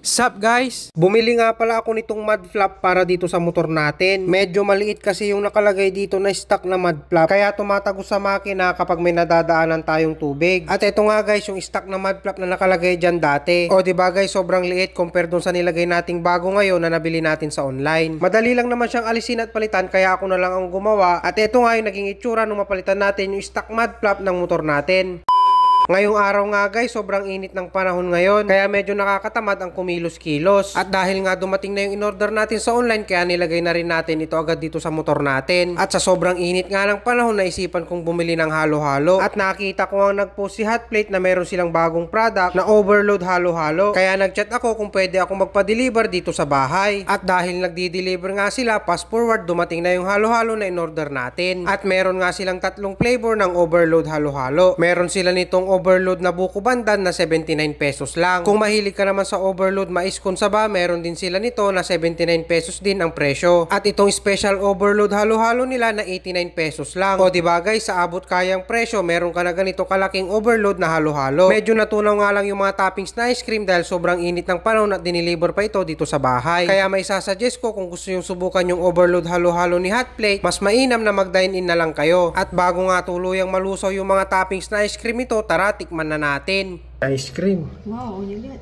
Sup guys? Bumili nga pala ako nitong mud flap para dito sa motor natin. Medyo maliit kasi yung nakalagay dito na stock na mud flap, kaya tumatagos sa makina kapag may nadadaanan tayong tubig. At ito nga guys, yung stock na mud flap na nakalagay dyan dati. O diba guys, sobrang liit compare dun sa nilagay nating bago ngayon na nabili natin sa online. Madali lang naman siyang alisin at palitan, kaya ako na lang ang gumawa. At ito nga yung naging itsura nung mapalitan natin yung stock mud flap ng motor natin. Ngayong araw nga guys, sobrang init ng panahon ngayon, kaya medyo nakakatamad ang kumilos-kilos. At dahil nga dumating na yung in-order natin sa online, kaya nilagay na rin natin ito agad dito sa motor natin. At sa sobrang init nga ng panahon, naisipan kong bumili ng halo-halo. At nakita ko ang nagpost si Hotplate na meron silang bagong product na overload halo-halo. Kaya nagchat ako kung pwede ako magpa-deliver dito sa bahay. At dahil nagdi-deliver nga sila, fast forward, dumating na yung halo-halo na in-order natin. At meron nga silang tatlong flavor ng overload halo-halo. Meron sila nitong overload na buko bandan na 79 pesos lang. Kung mahilig ka naman sa overload mais con saba, meron din sila nito na 79 pesos din ang presyo. At itong special overload halo-halo nila na 89 pesos lang. O diba guys, sa abot kayang presyo, meron ka na ganito kalaking overload na halo-halo. Medyo natunaw nga lang yung mga toppings na ice cream dahil sobrang init ng panahon at diniliver pa ito dito sa bahay. Kaya may sasuggest ko, kung gusto yung subukan yung overload halo-halo ni Hotplate, mas mainam na mag-dine-in na lang kayo. At bago nga tuluyang malusaw yung mga toppings na ice cream ito, tara tikman na natin. Ice cream. Wow, you get.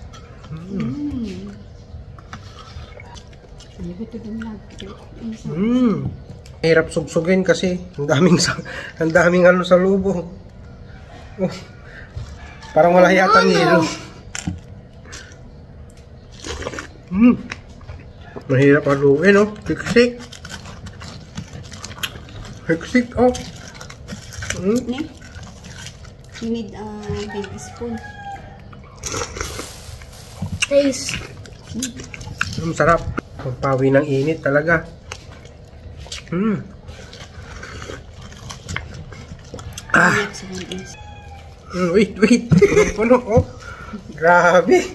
Hirap sugsugin kasi ang daming ano sa loob. Oh. Parang wala yatang yelo. Mahirap haluin, oh. Siksik. Siksik, oh. You need a big spoon. Taste. Ang sarap. Pagpawi ng init talaga. Wait. Puno, oh. Grabe.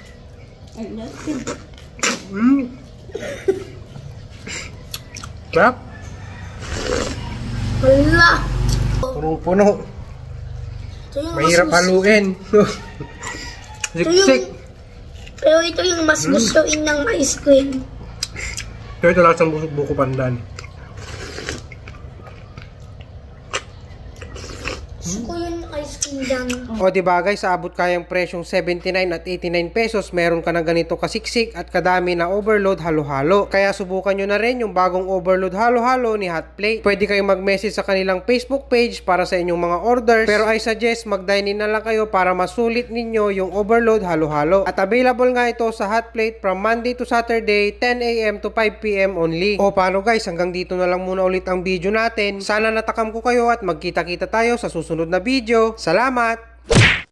Sarap. Wala. Puno. Mahirap haluin. Siksik. Pero ito yung mas gustuin ng ice cream. Ito lasang buko pandan. Gusto ko yung ice cream dyan. O diba guys, sa abot kayang presyong 79 at 89 pesos, meron ka na ganito kasiksik at kadami na overload halo-halo. Kaya subukan nyo na rin yung bagong overload halo-halo ni Hotplate. Pwede kayong mag-message sa kanilang Facebook page para sa inyong mga orders. Pero I suggest mag-dine-in na lang kayo para masulit ninyo yung overload halo-halo. At available nga ito sa Hotplate from Monday to Saturday, 10 AM to 5 PM only. O paano guys, hanggang dito na lang muna ulit ang video natin. Sana natakam ko kayo at magkita-kita tayo sa susunod na video. Salamat!